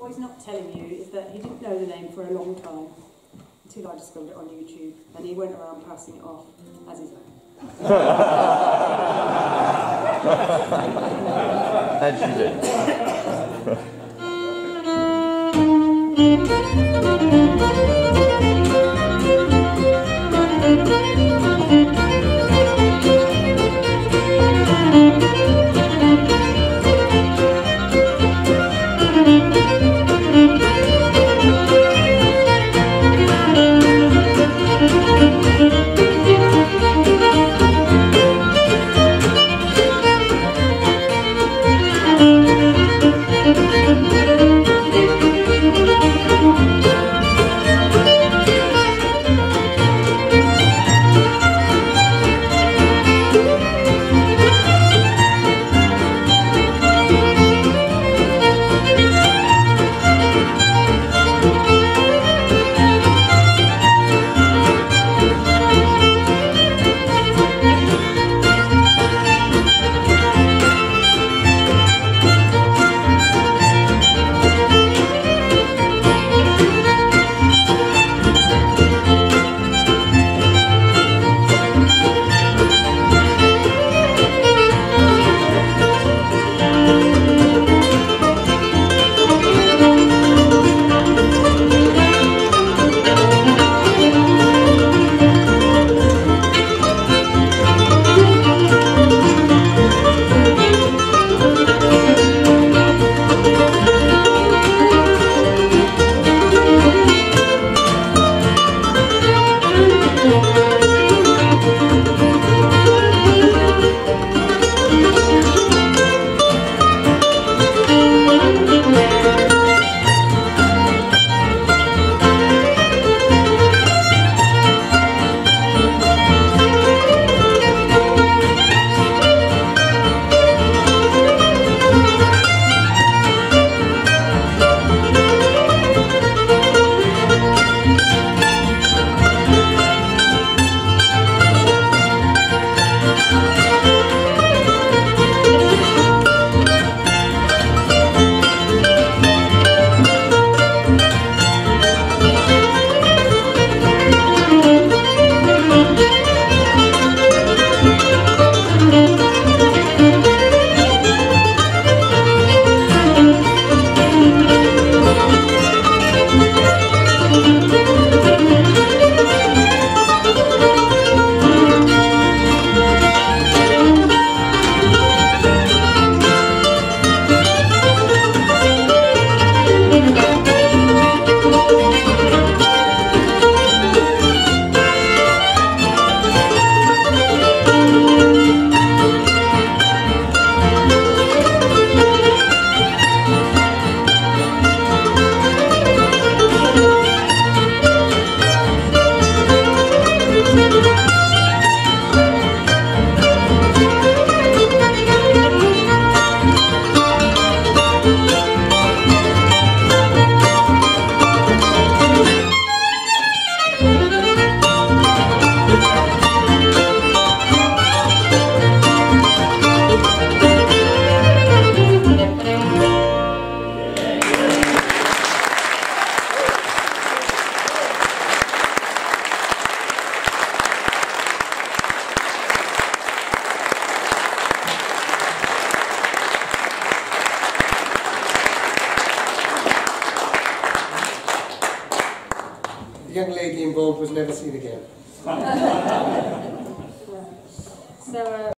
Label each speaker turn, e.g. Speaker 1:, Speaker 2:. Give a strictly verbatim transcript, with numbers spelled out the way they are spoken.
Speaker 1: what he's not telling you is that he didn't know the name for a long time, until I discovered it on YouTube, and he went around passing it off as his own.
Speaker 2: And she did.
Speaker 3: The young lady involved was never seen again.
Speaker 1: So, uh,